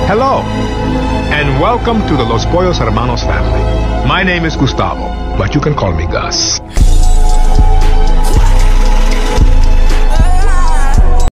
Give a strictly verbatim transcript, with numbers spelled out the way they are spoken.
Hello, and welcome to the Los Pollos Hermanos family. My name is Gustavo, but you can call me Gus.